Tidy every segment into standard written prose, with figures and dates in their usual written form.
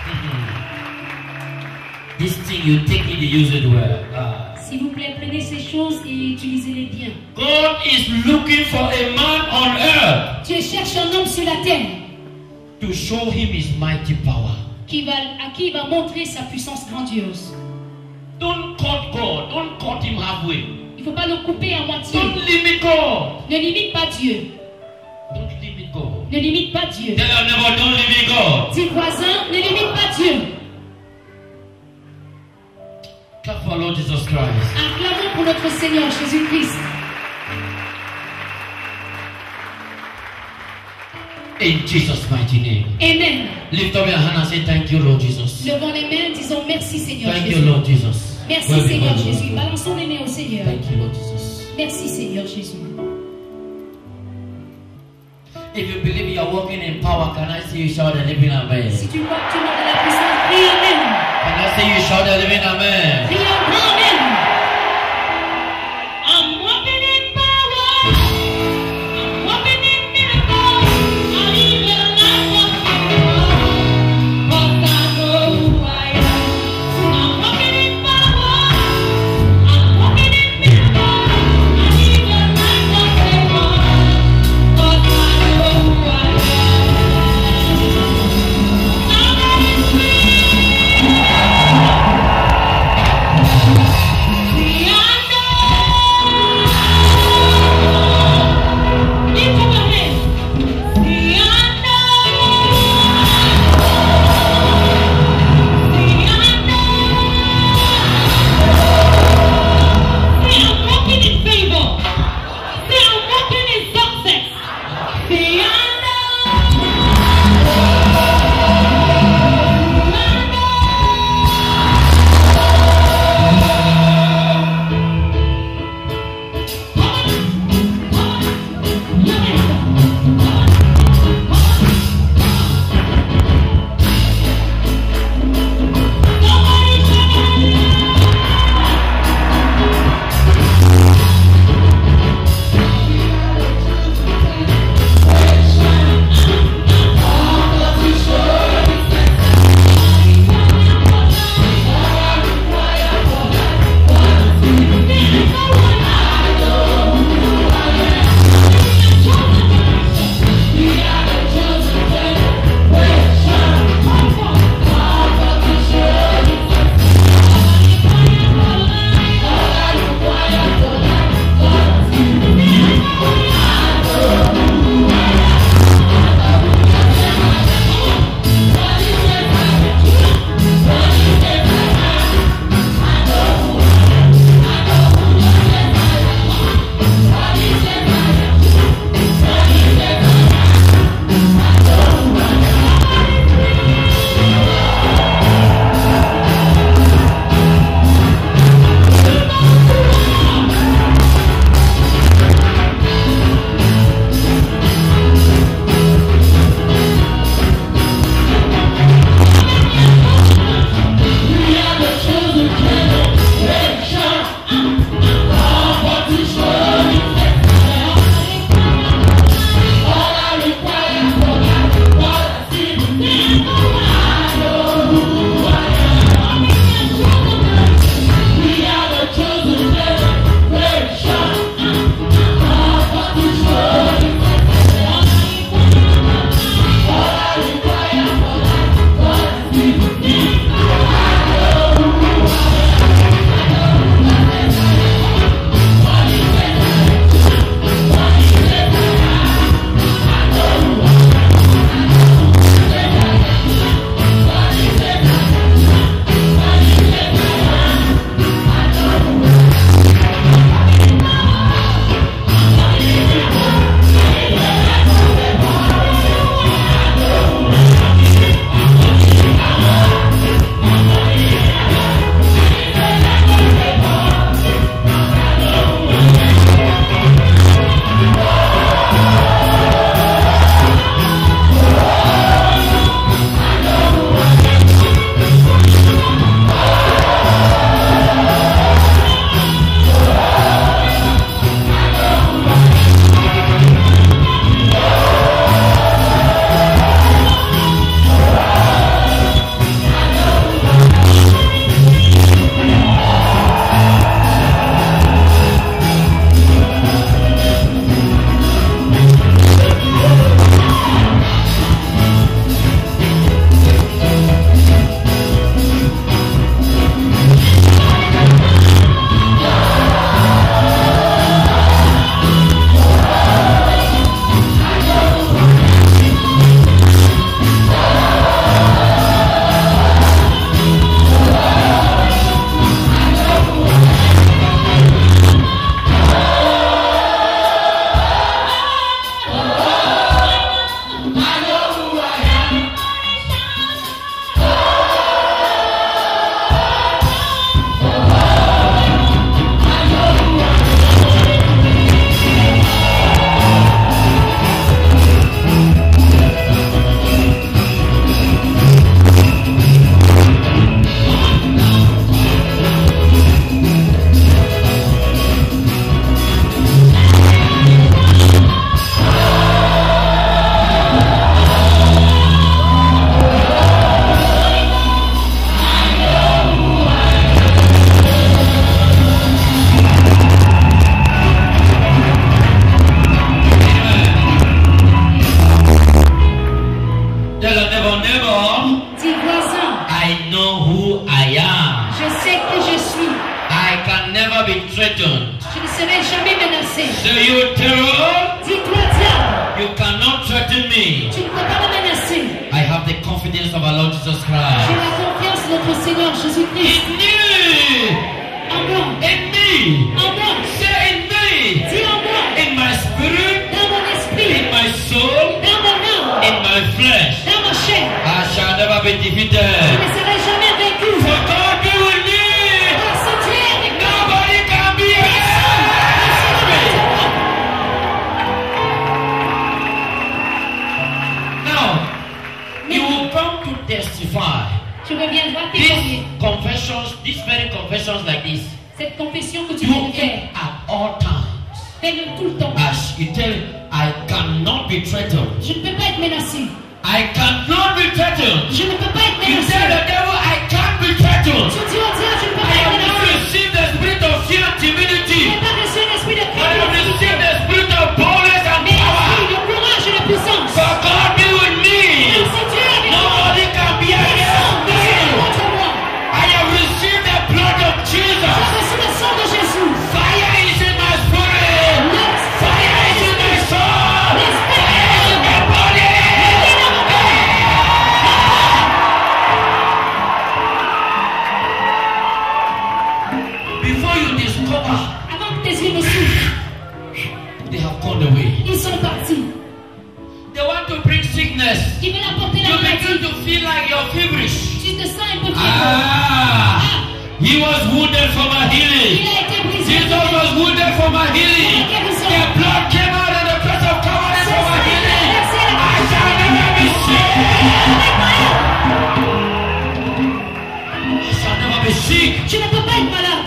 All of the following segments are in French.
This thing you take it, you use it well. S'il vous plaît, prenez ces choses et utilisez-les bien. God is looking for a man on earth. Dieu cherche un homme sur la terre. To show him his mighty power. À qui il va montrer sa puissance grandiose. Don't cut God. Don't cut him halfway. Il ne faut pas le couper à moitié. Don't limit God. Ne limite pas Dieu. Don't limit God. Ne limite pas Dieu. Tell your neighbor, don't limit God. Dis voisin, ne limite pas Dieu. Clap for Lord Jesus Christ. Acclamons pour notre Seigneur Jésus-Christ. In Jesus' mighty name. Amen. Lift up your hand and say, thank you, Lord Jesus. Levons les mains, disons merci Seigneur Thank Jésus. you, Lord Jesus. Merci Seigneur Jésus. Balançons les mains au Seigneur. Thank you, Lord Jesus. Merci Seigneur Jésus. If you believe you are walking in power, can I see you shout a living amen? Si tu crois que tu as de la puissance, prie Amen. Can I see you shout a living amen? Prie Amen. I'm walking in power. I'm walking in miracles. I live a life of miracle. 'Cause I know who I am. I'm walking in power. I'm walking in miracles. I live a life of miracle. 'Cause I know who I am. I'm free. Tell a neighbor, neighbor, Dis voisin, I know who I am. je sais que je suis. I can never be threatened. Je ne serai jamais menacé. Say you terror, Dis-toi diable, you cannot threaten me. tu ne peux pas me menacer. I have the confidence of our Lord Jesus J'ai Christ. la confiance de notre Seigneur Jésus-Christ. In me, En moi, in me, en moi, say in me, dis en moi, in my spirit, dans mon esprit, in my soul, dans mon âme, in my flesh. dans ma chair. I shall never be Je defeated. ne serai jamais vaincu. For God be with me. Parce que Dieu est avec moi. Nobody can be against me. Now, you will come to testify. Tu reviendras These témoigner. confessions, these very confessions like this, Cette confession que tu do viens de it faire, at all times. fais-le tout le temps. As you tell, I cannot be threatened. Je ne peux pas être menacé. I cannot be threatened. Je ne peux pas être You tell menacé. the devil, I can't be threatened. Tu dis au diable, je ne peux I pas être have not menacé. received the spirit of fear and Je timidity. n'ai pas reçu l'esprit de I have received crainte, the spirit of boldness and mais power. l'esprit de courage et de puissance. For God be with me. Même si Dieu est avec moi, Nobody can be against me. contre moi. I have received the blood of J'ai Jesus. reçu le sang de Jésus. Fire is in my spirit. Fire is in my soul. Fire is in my body. Before you discover, Avant que tes yeux ne s'ouvrent, they have gone away. ils sont partis. They want to bring sickness. Ils veulent apporter la You begin maladie. to feel like you're feverish. Tu te sens un peu fiévreux. Ah, he was wounded for my Il healing. a été brisé. Jesus was wounded for my healing. The blood came out of the place of covenant for my healing. I shall never be sick. I shall never be sick. Tu ne peux pas être malade.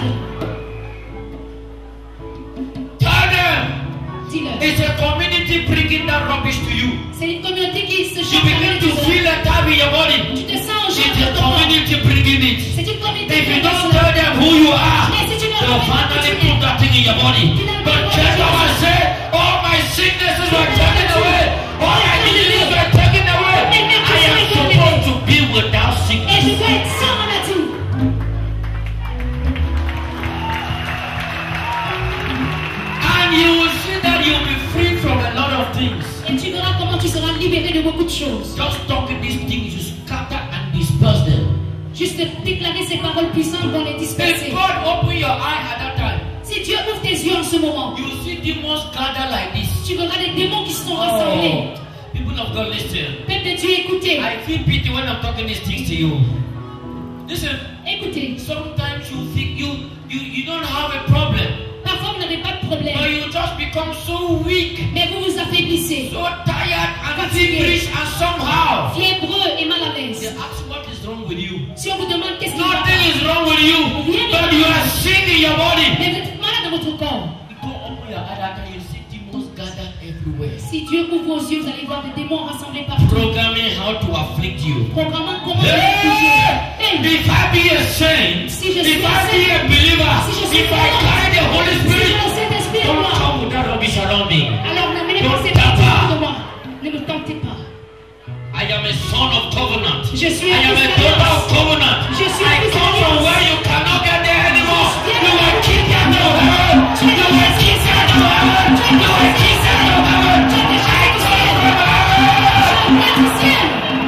Tell them Dis-le. it's a community bringing that rubbish to you. C'est une communauté qui se You change. begin to feel a tap in your body. Tu te sens en It's charge a de ton corps. community bringing it. C'est une communauté If qui you fait don't cela. tell them who you are, Mais si tu ne they'll leur pas finally qui tu put es, that thing in your body. But just how I said, all my sicknesses were taken away. All my diseases were taken away. I am supposed to be without et je sickness. dois être sans maladie. And you will see that you'll be free from a lot of things. Et tu verras comment tu seras libéré de beaucoup de choses. Just talking these things, you scatter and disperse them. Juste déclarer ces paroles puissantes vont les If disperser. God open your eye at that time, Si Dieu ouvre tes yeux en ce moment, you will see demons gather like this. tu verras des démons qui se sont rassemblés. Oh, people of God, listen. Peuple de Dieu, écoutez. I feel pity when I'm talking these things to you. Listen, Écoutez. sometimes you think you don't have a problem, Parfois, vous n'avez pas de but problème. you just become so weak, Mais vous vous affaiblissez. so tired and feverish and somehow. Fiévreux et mal à l'aise. They ask what is wrong with you. Si on vous demande qu'est-ce qui va Nothing pas, is wrong with you, but you are sick in your body. mais vous êtes malade dans votre corps. You go open your eye and you see demons gather everywhere, Si Dieu ouvre vos yeux, vous allez voir des démons rassemblés partout. programming how to afflict you. Programmant comment vous Hey! Hey, If I be a saint, Si je if suis I un be a believer, si je suis if I carry the Holy si Spirit, le Saint-Esprit en don't moi, come with that rubbish around me. alors n'amenez Don't pas ces tap pensées out. de moi. Ne me tentez pas. I am a son of covenant. Je suis I un am a fils daughter of d'alliance. covenant. Je suis I un fils come from d'alliance. where you cannot get there anymore. You were kicked out of heaven. You were kicked out of heaven. You were kicked out of heaven. I come from heaven. Viens du ciel.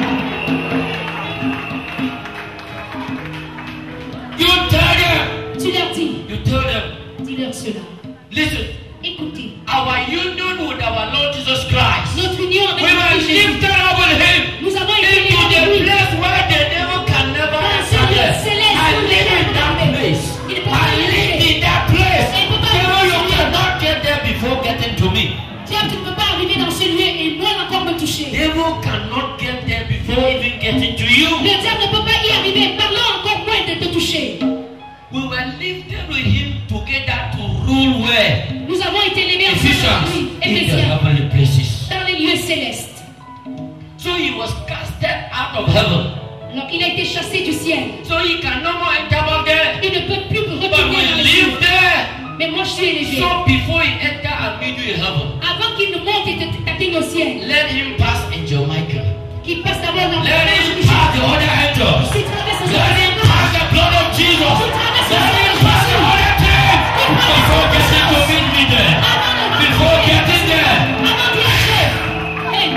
You tell them. Tu leur dis, You tell them. dis-leur cela. Listen. Écoutez, Our union with our Lord Jesus Christ. notre union We avec were Christ Jésus. lifted up with Him Nous avons été into élevés the avec lui. place where the devil can never Dans ce enter lieu there. céleste I où les live in gens that peuvent place. Il ne peut I pas live arriver. in that place. Il ne peut pas Devil, you arriver. cannot get there before getting to me. Diable, tu ne peux pas arriver dans ce lieu et moins encore me toucher. Devil cannot get there before even getting to you. Le diable ne peut pas y arriver, parlant encore moins de te toucher. We were lifted with Him together to rule where? Nous avons été élevés ensemble avec lui, Ephesians, in the Éphésiens, heavenly places. dans les lieux célestes. So He was casted out of heaven. Alors il a été chassé du ciel. So He can no more enter back there. Il ne peut plus But retourner we dans les live cieux. there. Mais moi je suis élevé. So before He enter and meet you in heaven, Avant qu'il ne monte et t'atteigne au ciel, let Him pass in Jamaica. qui passe d'abord dans Let it pass the other angels. qui traverse Let it pass the blood of Jesus. Let it pass the other thing. Before getting to meet me there. Before getting there. avant d'y entrer. Hey,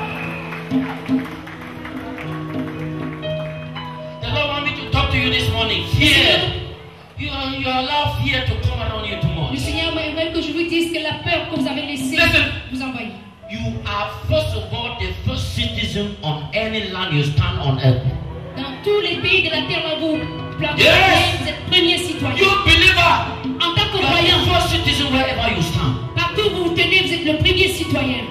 The Lord wants me to talk to you this morning. Fear. You allow fear to come around you too le much. Seigneur aimerait que je vous dise que la peur que vous avez laissée Listen. vous envahit. You are first of all the first citizen on any land you stand on earth. Dans tous les pays de la terre où vous plantez, Yes. vous êtes premier citoyen. You believer. En tant que You are croyant, the first citizen wherever you stand. partout où vous vous tenez, vous êtes le premier citoyen.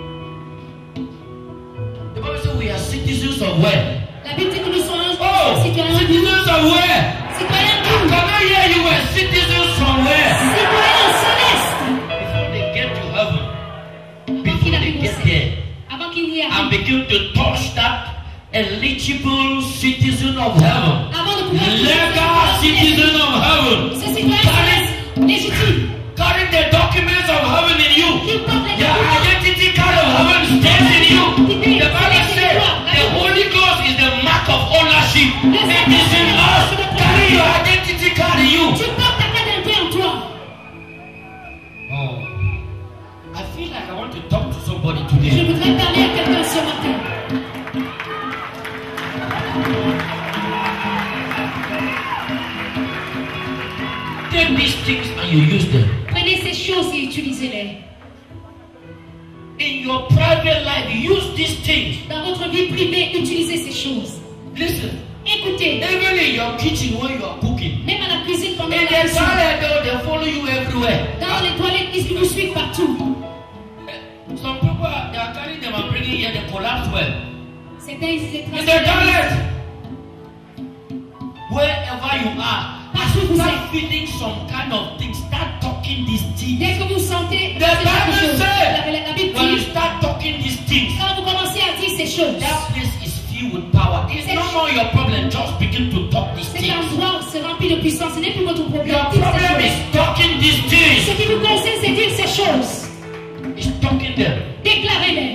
The Bible says we are citizens of where? La Bible dit que nous sommes Oh, citoyens d'où? citizens of where? Citoyens I d'où? cannot hear you were citizens from where? Citoyens célestes. Before they get to heaven, Avant before qu'il they arrive au get ciel. there, Avant qu'il y and arrive. begin to touch that eligible citizen of heaven, Avant de pouvoir legal citizen of heaven, ce citoyen céleste légitime. carrying the documents of heaven in you. Qui porte les Your documents. identity card of heaven stays in you. The Bible says the Holy Ghost is the mark of ownership. It is in us. Carry your identity card in you. Tu portes ta carte d'identité en toi. Oh, I feel like I want to talk to somebody Je today. voudrais parler à quelqu'un ce matin. Take these things and you use them. Prenez ces choses et utilisez-les. In your private life, use these things. Dans votre vie privée, utilisez ces choses. Listen, Écoutez, even in your kitchen when you are cooking, même à la cuisine pendant in la the cuisine, toilet, they follow you everywhere. dans les toilettes, ils vous suivent partout. Some people they are carrying them and bringing here, they collapse well. Certains, ils étaient In the toilet, wherever you are, as you start feeling some kind of thing, start talking these things. Dès que vous sentez The Bible says, la Bible when you dit, start talking these things, quand vous commencez à dire ces choses, that place is filled with power. It's no more your problem. Just begin to talk these cet things. endroit se remplit de puissance. Ce n'est plus votre problème. Your Dites ces problem choses. is talking these things. Ce qui vous concerne, c'est dire ces choses. It's talking them. Déclarez-les.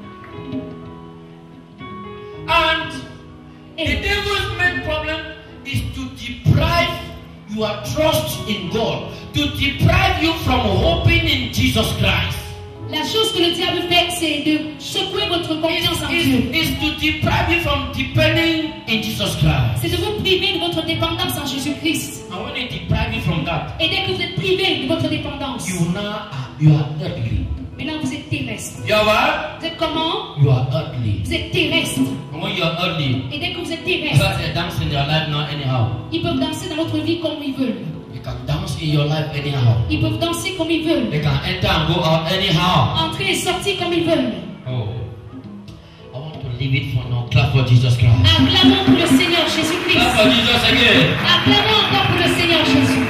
And the Et devil's main problem is to deprive your trust in God, to deprive you from hoping in Jesus Christ. la chose que le diable fait, c'est de secouer votre confiance en Dieu. Is to deprive you from depending in Jesus Christ. C'est de vous priver de votre dépendance en Jésus-Christ. And when they deprive you from that, Et dès que vous êtes privé de votre dépendance, you are earthly. maintenant vous êtes terrestre. You are what? Vous êtes comment? You are earthly. Vous êtes terrestre. And when you are earthly, Et dès que vous êtes you terrestre, have to dance in your life now anyhow. ils peuvent danser dans votre vie comme ils veulent. You can dance in your life anyhow. Ils peuvent danser comme ils veulent. They can enter and go out anyhow. Entrer et sortir comme ils veulent. Oh. I want to leave it for now. Clap for Jesus Christ. Acclamons pour le Seigneur Jésus-Christ. Clap for Jesus again. Acclamons encore pour le Seigneur Jésus.